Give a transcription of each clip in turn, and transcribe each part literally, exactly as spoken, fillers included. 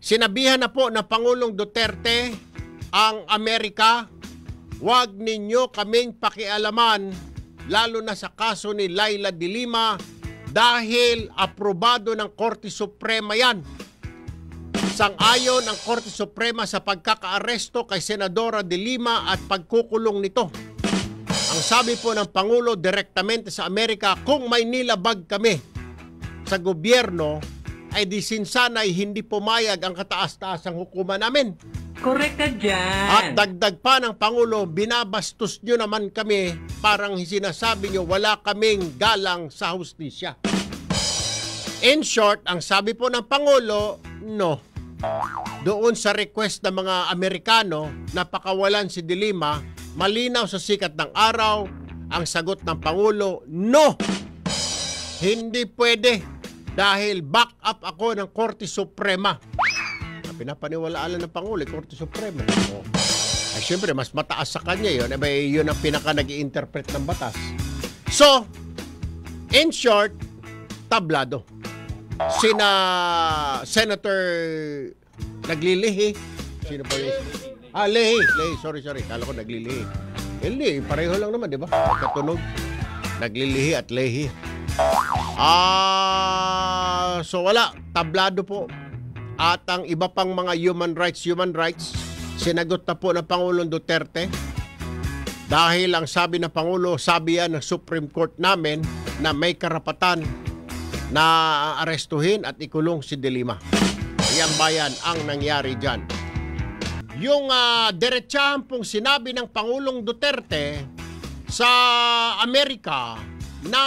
Sinabihan na po ng Pangulong Duterte ang Amerika, huwag ninyo kaming pakialaman, lalo na sa kaso ni Leila de Lima, dahil aprobado ng Korte Suprema yan. Sang-ayon ang Korte Suprema sa pagkakaaresto kay Senadora de Lima at pagkukulong nito. Ang sabi po ng Pangulo direktamente sa Amerika, kung may nilabag kami sa gobyerno, ay di sinsanay hindi pumayag ang kataas-taasang hukuman namin. Correct ka dyan. At dagdag pa ng Pangulo, binabastos nyo naman kami, parang sinasabi nyo wala kaming galang sa hustisya. In short, ang sabi po ng Pangulo, no. Doon sa request ng mga Amerikano na pakawalan si de Lima, malinaw sa sikat ng araw, ang sagot ng Pangulo, no. Hindi pwede dahil back up ako ng Korte Suprema. Pinapaniwalaan ng Pangulo, Korte Suprema. Oh. Ay, syempre, mas mataas sa kanya yun. Ay, yun ang pinaka nag-i-interpret ng batas. So, in short, tablado. Sina Senator naglilihi. Sino pa yun? Ah, Lehi. Lehi, sorry, sorry. Kala ko naglilihi. Hindi, pareho lang naman, di ba? Katunog. Naglilihi at Lehi. Ah, so wala. Tablado po. At ang iba pang mga human rights, human rights, sinagot na po ng Pangulong Duterte. Dahil ang sabi ng Pangulo, sabi yan ng Supreme Court namin na may karapatan na arestuhin at ikulong si de Lima. Ayan bayan ang nangyari dyan. Yung uh, diretsahan pong sinabi ng Pangulong Duterte sa Amerika na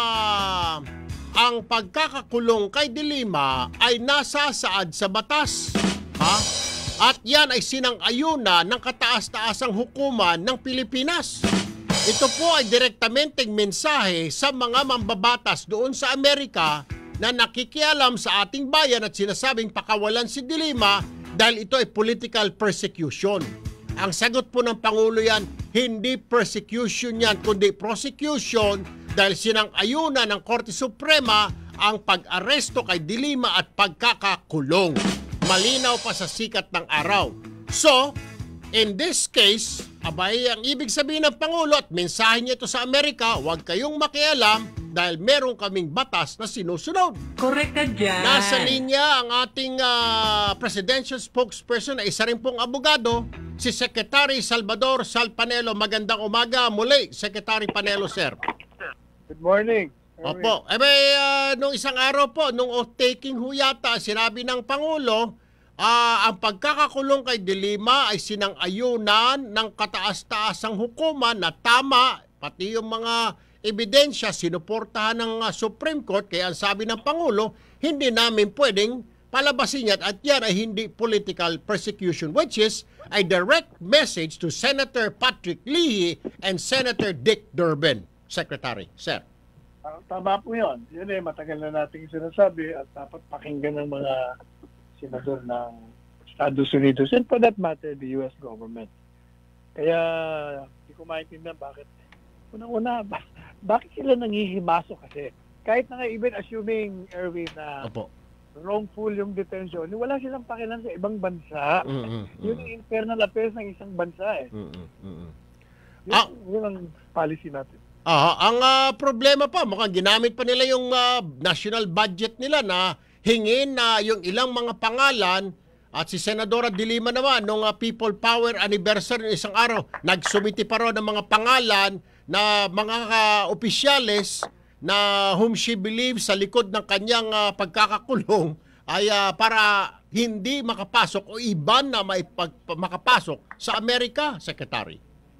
ang pagkakakulong kay de Lima ay nasasaad sa batas. Ha? At yan ay sinang-ayuna ng kataas-taasang hukuman ng Pilipinas. Ito po ay direktamenteng mensahe sa mga mambabatas doon sa Amerika na nakikialam sa ating bayan at sinasabing pakawalan si de Lima dahil ito ay political persecution. Ang sagot po ng Pangulo yan, hindi persecution yan, kundi prosecution dahil sinang-ayuna ng Korte Suprema ang pag-aresto kay de Lima at pagkakakulong. Malinaw pa sa sikat ng araw. So, in this case, abay, ang ibig sabihin ng Pangulo at mensahe niya ito sa Amerika, huwag kayong makialam dahil meron kaming batas na sinusunod. Correct ka dyan. Nasa linya ang ating uh, presidential spokesperson na isa rin pong abogado, si Secretary Salvador Sal Panelo. Magandang umaga muli, Secretary Panelo, sir. Good morning. Opo. Eh, may, uh, nung isang araw po, nung oath-taking ho yata, sinabi ng Pangulo, uh, ang pagkakakulong kay de Lima ay sinang-ayunan ng kataas-taasang hukuman na tama, pati yung mga ebidensya, sinuportahan ng uh, Supreme Court. Kaya ang sabi ng Pangulo, hindi namin pwedeng palabasin yan at yan ay hindi political persecution, which is a direct message to Senator Patrick Leahy and Senator Dick Durbin. Secretary, sir. Uh, tama po yun. Yun eh, matagal na nating sinasabi at dapat pakinggan ng mga senador ng Estados Unidos and for that matter, the U S government. Kaya, hindi ko maintindihan bakit. Unang-una, ba- bakit sila nangihimaso kasi? Kahit na nga even assuming, Erwin, na Opo. wrongful yung detention, wala silang pakialam sa ibang bansa. Mm-hmm. Yun yung internal affairs ng isang bansa eh. Mm-hmm. Yun, Ah. yun ang policy natin. Ah, ang uh, problema pa, mukhang ginamit pa nila yung uh, national budget nila na hingin na yung ilang mga pangalan at si Senadora de Lima naman nung uh, People Power Anniversary ng isang araw, nagsumiti pa raw ng mga pangalan na mga uh, opisyales na whom she believes sa likod ng kanyang uh, pagkakakulong ay uh, para hindi makapasok o iban na maipag, makapasok sa Amerika, Secretary.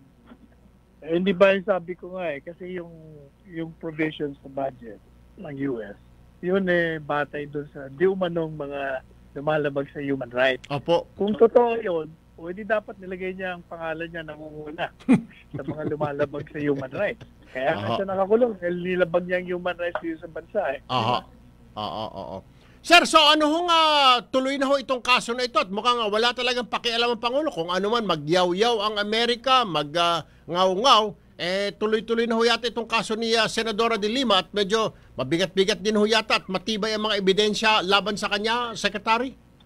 Eh, hindi ba yung sabi ko nga eh, kasi yung, yung provisions sa budget ng U S, yun eh, batay doon sa di umanong mga lumalabag sa human rights. Opo. Kung totoo yun, o hindi dapat nilagay niya ang pangalan niya nangunguna sa mga lumalabag sa human rights. Kaya nga siya nakakulong, dahil nilabag niya ang human rights dito sa bansa eh. Aha. Oo, oo. Sir, so ano hong uh, tuloy na ho itong kaso na ito at mukhang uh, wala talagang pakialam ang Pangulo kung ano man magyaw-yaw ang Amerika, mag-ngaw-ngaw, uh, eh tuloy-tuloy na ho yata itong kaso ni uh, Senadora de Lima at medyo mabigat-bigat din ho yata at matibay ang mga ebidensya laban sa kanya, Secretary?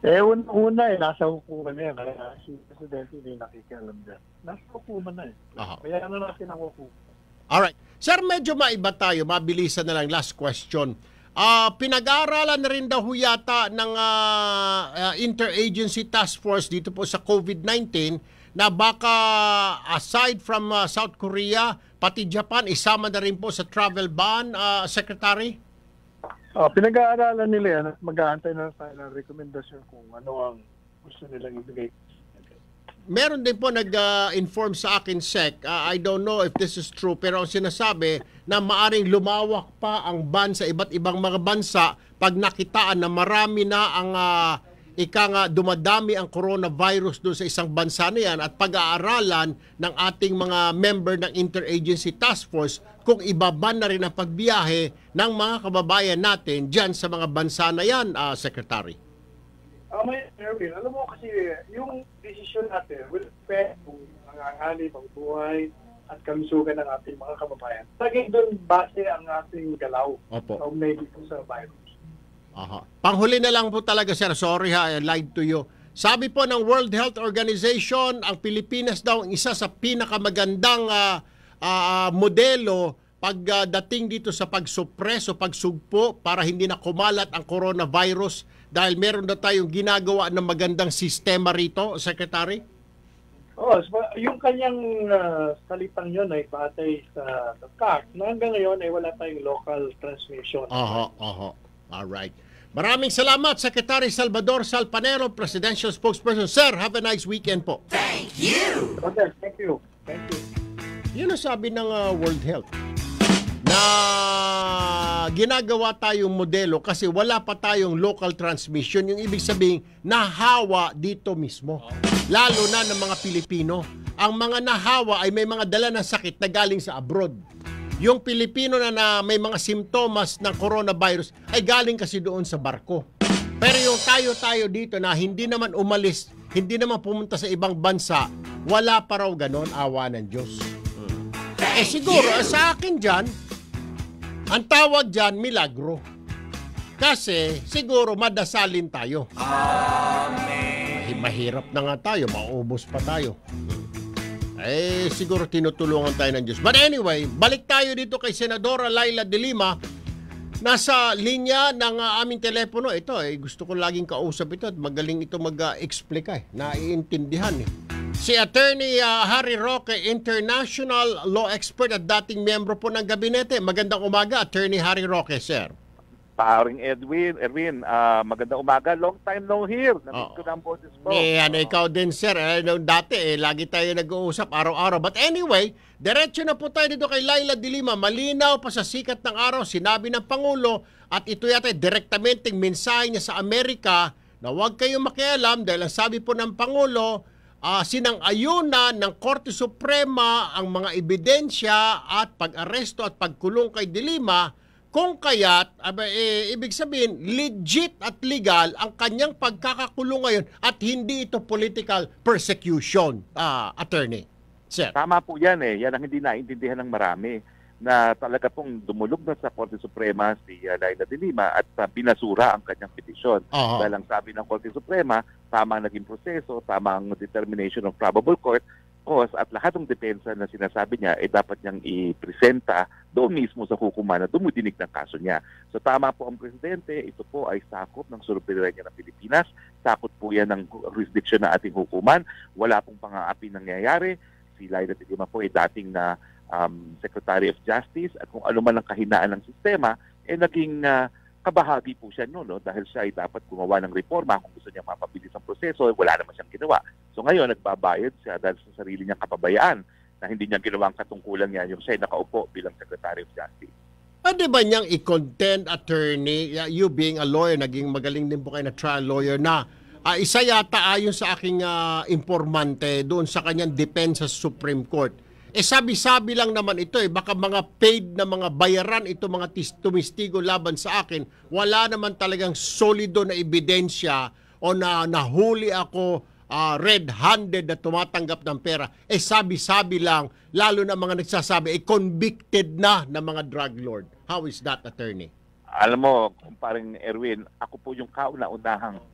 Eh, una eh, nasa hukuman na yan. Kaya si Presidente hindi nakikialam dyan. Nasa hukuman na eh. Aha. Kaya ano natin ang hukuman. Alright. Sir, medyo maiba tayo. Mabilisan na lang. Last question. Ah, pinag-aaralan na rin daw ho yata ng ah, ah, Interagency Task Force dito po sa COVID nineteen na baka aside from ah, South Korea, pati Japan, isama na rin po sa travel ban, ah, Secretary? Oh, pinag-aaralan nila yan at mag-aantay na tayo ng rekomendasyon kung ano ang gusto nilang ibigay. Meron din po nag-inform sa akin, Sec. Uh, I don't know if this is true, pero ang sinasabi na maaring lumawak pa ang ban sa iba't ibang mga bansa pag nakitaan na marami na ang uh, ika nga dumadami ang coronavirus doon sa isang bansa na yan at pag-aaralan ng ating mga member ng Interagency Task Force kung ibaban na rin ang pagbiyahe ng mga kababayan natin dyan sa mga bansa na yan, uh, Secretary. Uh, may Erwin, alam mo kasi yung desisyon natin will affect kung nanganganib ang buhay at kalusugan ng ating mga kababayan. Saging doon base ang ating galaw. Opo. Kaugnay dito sa virus. Aha. Panghuli na lang po talaga, sir. Sorry ha, I lied to you. Sabi po ng World Health Organization, ang Pilipinas daw ang isa sa pinakamagandang uh, uh, modelo pagdating uh, dito sa pagsupres o pagsugpo para hindi na kumalat ang coronavirus dahil meron na tayong ginagawa ng magandang sistema rito, Secretary? Oh, yung kanyang uh, salitang yun ay batay sa, sa C A C na hanggang ngayon ay wala tayong local transmission. Aha, aha. All right. Maraming salamat, Secretary Salvador Salpanero, Presidential Spokesperson. Sir, have a nice weekend po. Thank you! Okay, thank you. Thank you. Yun ang sabi ng uh, World Health. Na ginagawa tayong modelo kasi wala pa tayong local transmission. Yung ibig sabihin, nahawa dito mismo. Lalo na ng mga Pilipino. Ang mga nahawa ay may mga dala ng sakit na galing sa abroad. Yung Pilipino na, na may mga simptomas ng coronavirus ay galing kasi doon sa barko. Pero yung tayo-tayo dito na hindi naman umalis, hindi naman pumunta sa ibang bansa, wala pa raw ganon, awa ng Diyos. Eh siguro, sa akin dyan, ang tawag dyan, milagro. Kasi siguro madasalin tayo. Amen. Mahirap na nga tayo, maubos pa tayo. Eh, siguro tinutulungan tayo ng Diyos. But anyway, balik tayo dito kay Senadora Laila De Lima. Nasa linya ng uh, aming telepono. Ito, eh, gusto ko laging kausap ito at magaling ito mag-explain uh, eh. Naiintindihan eh. Si Attorney uh, Harry Roque, international law expert at dating miyembro po ng gabinete. Magandang umaga, Attorney Harry Roque, sir. Paring Edwin, Erwin, uh, magandang umaga. Long time no hear. Namiss ko na ang boses po. Eh, ano, ikaw din, sir. Eh, dati, eh, lagi tayo nag-uusap araw-araw. But anyway, diretso na po tayo dito kay Laila De Lima. Malinaw pa sa sikat ng araw, sinabi ng Pangulo, at ito yata direktamenteng mensahe niya sa Amerika na huwag kayong makialam dahil ang sabi po ng Pangulo, uh, sinang-ayunan ng Korte Suprema ang mga ebidensya at pag-aresto at pagkulong kay De Lima. Kung kaya't, eh, ibig sabihin, legit at legal ang kanyang pagkakakulong ngayon at hindi ito political persecution, uh, attorney. Sir. Tama po yan eh. Yan ang hindi naintindihan ng marami na talaga pong dumulog na sa Korte Suprema si uh, Laila De Lima at uh, binasura ang kanyang petisyon. Uh-huh. Dahil ang sabi ng Korte Suprema, tama ang naging proseso, tama ang determination of probable cause, cause at lahat ng depensa na sinasabi niya ay eh, dapat niyang ipresenta doon mismo sa hukuman na dumudinig ng kaso niya. So tama po ang Presidente, ito po ay sakop ng soberanya ng Pilipinas, sakop po yan ng jurisdiction ng ating hukuman, wala pong pang-aapi nangyayari. Si Laila De Lima po ay dating na um, Secretary of Justice at kung ano man ang kahinaan ng sistema, eh naging uh, kabahagi po siya noon, no? Dahil siya ay dapat gumawa ng reforma kung gusto niya mapabilis ang proseso, wala naman siyang ginawa. So ngayon, nagbabayad siya dahil sa sarili niyang kapabayaan na hindi niya ginawa ang katungkulan niya yung siya ay nakaupo bilang Secretary of Justice. Pwede ba niyang i-content, attorney, you being a lawyer, naging magaling din po kayo na trial lawyer na uh, isa yata ayon sa aking uh, informante doon sa kanyang defense sa Supreme Court. Eh sabi-sabi lang naman ito eh, baka mga paid na mga bayaran ito mga tis- tumistigo laban sa akin, wala naman talagang solido na ebidensya o na nahuli ako uh, red-handed na tumatanggap ng pera. Eh sabi-sabi lang, lalo na mga nagsasabi, eh convicted na ng mga drug lord. How is that, attorney? Alam mo, parang Erwin, ako po yung kauna-unahang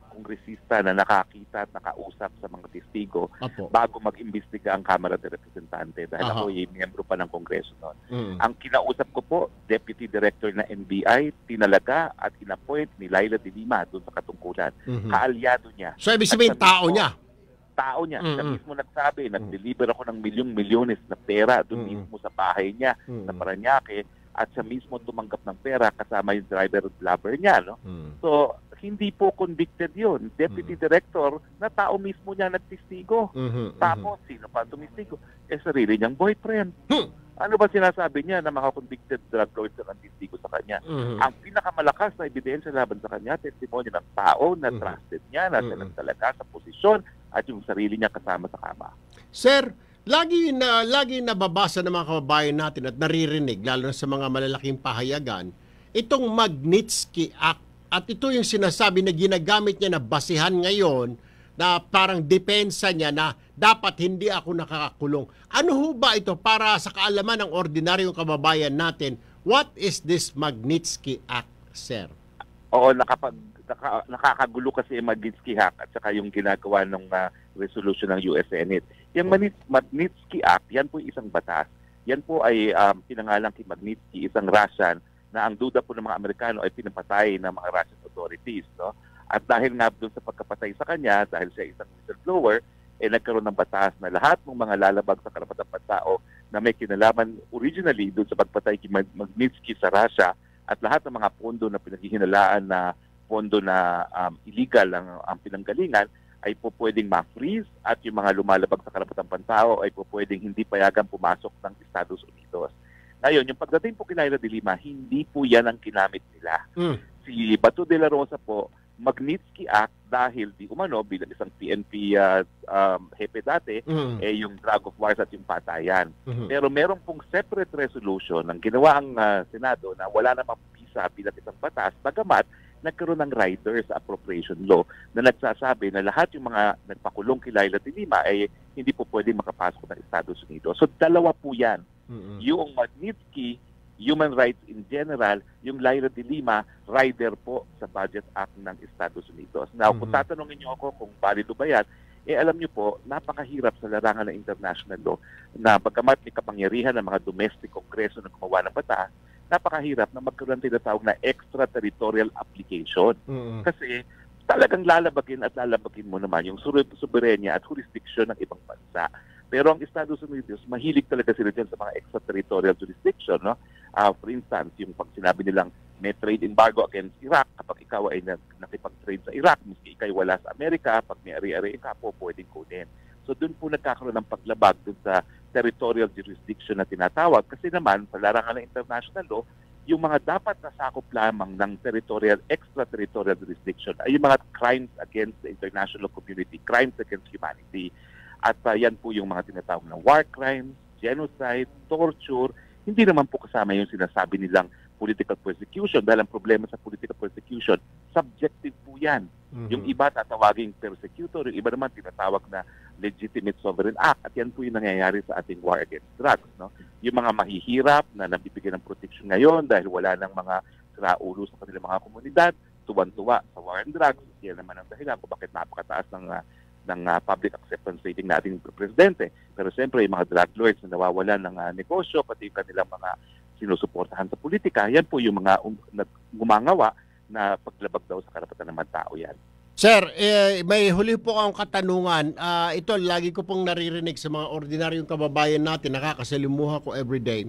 kongresista na nakakita at nakausap sa mga testigo Apo. bago mag-imbestiga ang Kamara de Representante dahil Aha. ako ay miyembro pa ng Kongreso noon. Mm. Ang kinausap ko po, Deputy Director na N B I, tinalaga at inappoint ni Laila de Lima doon sa katungkulan. Mhm. Kaalyado niya. So, ibig At sabihin, sa tao mismo- niya. Tao niya. Siya Mm-mm. mismo nagsabi, nag-deliver ako ng milyong-milyones na pera doon Mm-mm. mismo sa bahay niya sa Mm. Parañaque at siya mismo tumanggap ng pera kasama yung driver at lover niya. No? Mm. So, hindi po convicted yun. Deputy Mm. Director na tao mismo niya nagtistigo. Mhm, mhm. Tapos, sino pa tumistigo? Eh, sarili niyang boyfriend. Hmm. Ano ba sinasabi niya na mga convicted drug lords ang nagtistigo sa kanya? Mhm. Ang pinakamalakas na ebidensya laban sa kanya, testimonya ng tao na Mhm. trusted niya, na siya Mhm. nagtalaga sa posisyon at yung sarili niya kasama sa kama. Sir, lagi na lagi nababasa ng mga kababayan natin at naririnig lalo na sa mga malalaking pahayagan itong Magnitsky Act at ito yung sinasabi na ginagamit niya na basihan ngayon na parang depensa niya na dapat hindi ako nakakakulong. Ano ho ba ito para sa kaalaman ng ordinaryong kababayan natin? What is this Magnitsky Act, sir? Oo, nakapag, naka, nakakagulo kasi yung Magnitsky Act at saka yung ginagawa ng uh, resolution ng U S Senate. Yung Magnits- Magnitsky Act, yan po isang batas. Yan po ay um, pinangalang kay Magnitsky, isang Russian na ang duda po ng mga Amerikano ay pinapatay ng mga Russian authorities. No? At dahil nga doon sa pagkapatay sa kanya, dahil siya isang whistleblower, eh nagkaroon ng batas na lahat ng mga lalabag sa karapatang pantao na may kinalaman originally doon sa pagpatay kay Magnitsky sa Russia at lahat ng mga pondo na pinaghihinalaan na pondo na um, illegal ang, ang pinanggalingan ay po pwedeng ma-freeze at yung mga lumalabag sa karapatang pantao ay po pwedeng hindi payagang pumasok ng Estados Unidos. Ngayon, yung pagdating po kay Laila de Lima, hindi po yan ang kinamit nila. Mm. Si Bato de la Rosa po, Magnitsky Act dahil di umano bilang isang P N P uh, um, hepe dati, Mhm. eh yung drug of wars at yung patayan. Mhm. Pero merong pong separate resolution ng ginawa ang uh, Senado na wala namang visa bilang isang batas, bagamat nagkaroon ng riders appropriation law na nagsasabi na lahat yung mga nagpakulong kay Laila de Lima ay hindi po pwedeng makapasok ng Estados Unidos. So dalawa po yan. Mhm. Yung Magnitsky, human rights in general, yung Laila de Lima, rider po sa Budget Act ng Estados Unidos. Now, kung Mhm. tatanungin niyo ako kung valido ba yan, eh alam niyo po, napakahirap sa larangan ng international law na bagamat may kapangyarihan ng mga domestic kongreso na gumawa ng batas, napakahirap na magkaroon ng tinatawag na extraterritorial application. Mhm. Kasi talagang lalabagin at lalabagin mo naman yung sur- soberenya at jurisdiction ng ibang bansa. Pero ang Estados Unidos, mahilig talaga sila dyan sa mga extraterritorial jurisdiction. No? Uh, for instance, yung pag sinabi nilang may trade embargo against Iraq, kapag ikaw ay nag- nakipag-trade sa Iraq, miski ikaw ay wala sa Amerika, pag may ari-ari ka po, pwedeng kunin. So doon po nagkakaroon ng paglabag doon sa territorial jurisdiction na tinatawag. Kasi naman, sa larangan ng international law, yung mga dapat nasakop lamang ng territorial, extraterritorial jurisdiction ay yung mga crimes against the international community, crimes against humanity. At uh, yan po yung mga tinatawag na war crimes, genocide, torture. Hindi naman po kasama yung sinasabi nilang political persecution dahil ang problema sa political persecution, subjective po yan. Mhm. Yung iba tatawaging persecutor, yung iba naman tinatawag na legitimate sovereign act. At yan po yung nangyayari sa ating war against drugs. No? Yung mga mahihirap na nabibigyan ng protection ngayon dahil wala ng mga siraulo sa kanilang mga komunidad, tuwan-tuwa sa war on drugs. Yan naman ang dahilan kung bakit napakataas ng uh, ng uh, public acceptance rating nating presidente. Pero siyempre, yung mga drug lords na nawawalan ng uh, negosyo, pati yung kanilang mga sinusuportahan sa politika, yan po yung mga um, gumangawa na paglabag daw sa karapatan ng mga tao yan. Sir, eh, may huli po akong katanungan. Ah, ito, lagi ko pong naririnig sa mga ordinaryong kababayan natin, nakakasalimuha ko everyday.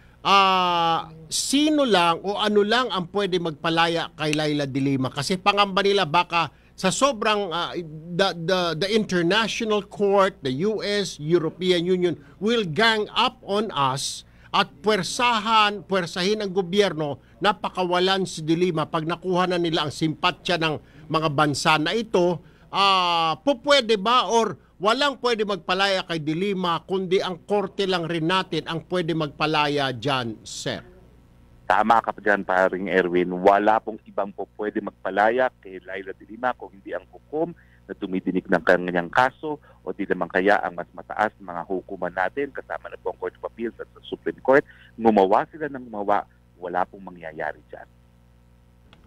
Ah, sino lang o ano lang ang pwede magpalaya kay Laila de Lima? Kasi pangamba nila baka sa sobrang ah, the, the the international court, the U S, European Union will gang up on us at puwersahan, puwersahin ang gobyerno na pakawalan si de Lima pag nakuha na nila ang simpatsya ng mga bansa na ito. Ah, po pwede ba or walang pwede magpalaya kay de Lima kundi ang korte lang rin natin ang pwede magpalaya dyan, sir? Tama ka pa dyan, paring Erwin. Wala pong ibang po pwede magpalaya kay Laila de Lima kung hindi ang hukom na tumidinig ng kanyang kaso o di naman kaya ang mas mataas na mga hukuman natin kasama na po ang Court of Appeals at sa Supreme Court. Gumawa sila ng gumawa, wala pong mangyayari dyan.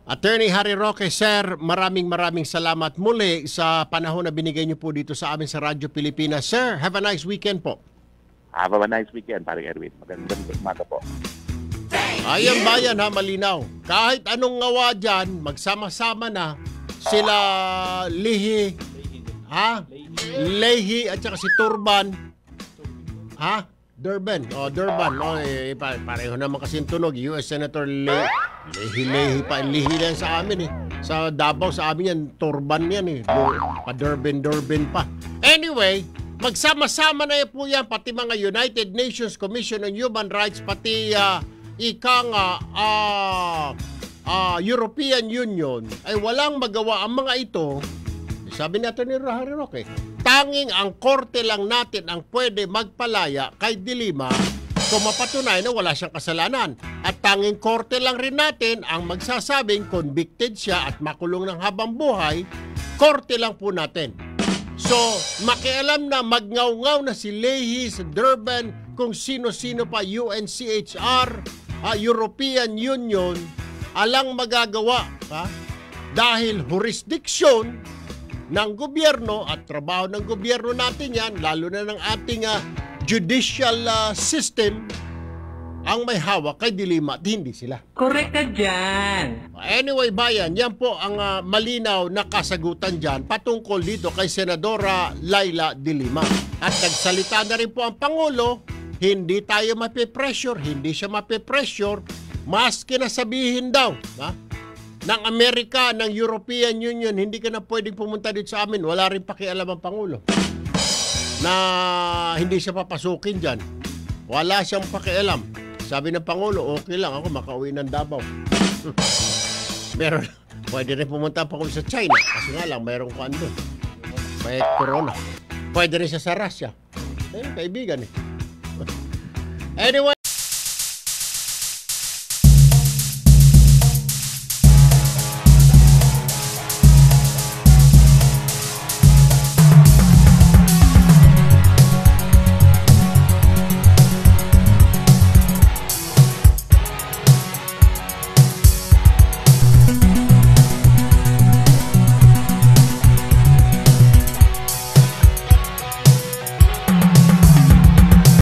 Attorney Harry Roque, sir, maraming maraming salamat muli sa panahon na binigay niyo po dito sa amin sa Radyo Pilipinas. Sir, have a nice weekend po. Have a nice weekend, paring Erwin. Magandang umaga po. Ayan bayan ha, malinaw. Kahit anong ngawa dyan, magsama-sama na sila Lihi, ha? Lehi at saka si Turban. Ha? Durban. Oh, Durban. Oh, eh, pareho naman kasi yung tunog. U S Senator Le Lehi-Lehi pa. Lihi yan sa amin eh. Sa Davao, sa amin yan, Turban yan eh. Pa-Durban-Durban pa. Anyway, magsama-sama na po yan, pati mga United Nations Commission on Human Rights, pati uh, ika nga uh, uh, European Union, ay walang magawa ang mga ito. Sabi natin ni Harry Roque, tanging ang korte lang natin ang pwede magpalaya kay De Lima kung mapatunay na wala siyang kasalanan. At tanging korte lang rin natin ang magsasabing convicted siya at makulong ng habang buhay, korte lang po natin. So, makialam na magngaw-ngaw na si Lehi sa Durban, kung sino-sino pa, U N C H R, uh, European Union, alang magagawa. Ha? Dahil jurisdiction ng gobyerno at trabaho ng gobyerno natin yan, lalo na ng ating uh, judicial uh, system, ang may hawak kay De Lima at hindi sila. Correct ka dyan. Anyway, bayan, yan po ang uh, malinaw na kasagutan dyan patungkol dito kay Senadora Laila De Lima. At nagsalita na rin po ang Pangulo, hindi tayo mapipressure, hindi siya mapipressure, maski na sabihin daw, ha? ng Amerika, ng European Union, hindi ka na pwedeng pumunta dito sa amin. Wala rin pakialam ang Pangulo na hindi siya papasukin dyan. Wala siyang pakialam. Sabi ng Pangulo, okay lang ako makauwi ng Davao. Pero pwede rin pumunta pa ako sa China. Kasi nga lang, mayroong kuan doon. May corona. Pwede rin siya sa Russia. Ayun, kaibigan eh. Anyway,